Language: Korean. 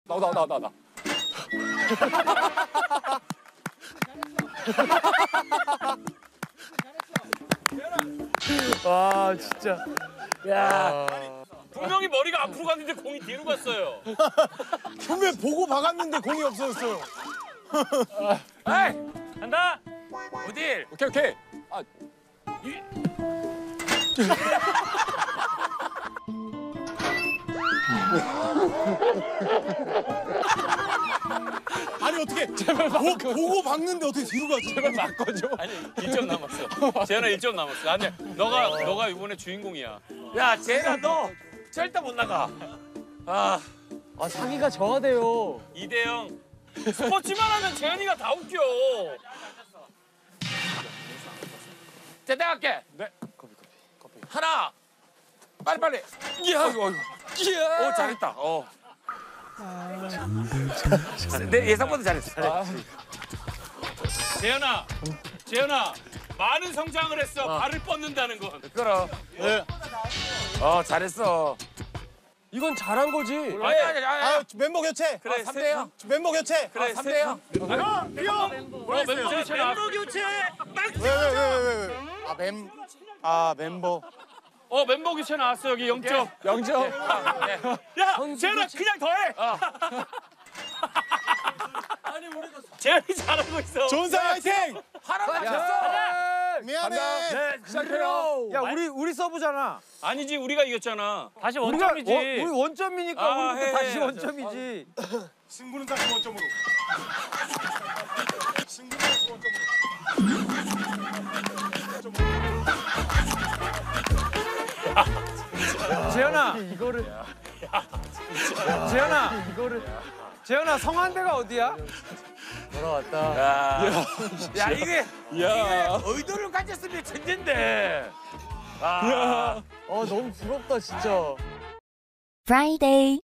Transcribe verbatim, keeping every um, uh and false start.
나, 나, 나, 나, 나. 와 진짜. 야. 분명히 머리가 앞으로 갔는데 공이 뒤로 갔어요. 분명 보고 박았는데 공이 없어졌어요. 에이, 간다. 어딜? 오케이, 오케이. 아, 아니 어떻게 보, 보고 박는데 어떻게 뒤로 가지? 제발 바꿔줘. 아니 일 점 남았어. 재현아 일 점 남았어. 아니 너가 너가 이번에 주인공이야. 야 재현아 너 절대 못 나가. 아 아 사기가 저하대요. 이 대 영. 스포츠만 하면 재현이가 다 웃겨. 자 내가 할게. 네. 하나. 빨리 빨리. 이야, 이거, 이야. 오 잘했다. 어. 내 예상보다 잘했어. 잘했어. 재현아, 재현아, 많은 성장을 했어. 발을 뻗는다는 건. 그럼. 네. 어, 잘했어. 이건 잘한 거지. 아니 아니 아니. 아 멤버 교체. 그래 삼 대 영. 멤버 교체. 그래 삼 대 영. 어 멤버 교체 멤버 교체. 왜 왜 왜 왜 왜? 아 멤. 아 멤버. 어 멤버 교체 나왔어 여기 영 점. 영 점. 야 재현아 그냥 더해. 아니 우리도 재현이 잘하고 있어. 존상 화이팅. 하나 맞췄어. 미안해. 네, 시작해요. 야 우리 우리 서브잖아. 아니지 우리가 이겼잖아. 다시 우리가 원점이지. 원- 우리 원점이니까 아, 우리도 해, 다시 해. 원점이지. 승부는 다시 원점으로. 승부는 다시 원점으로. 재현아 이거를. 재현아 이거를. 재현아 성한대가 어디야? 돌아왔다. 야, 야 이게 야. 의도를 가졌으면 천재인데. 아. 어 너무 부럽다 진짜. Friday.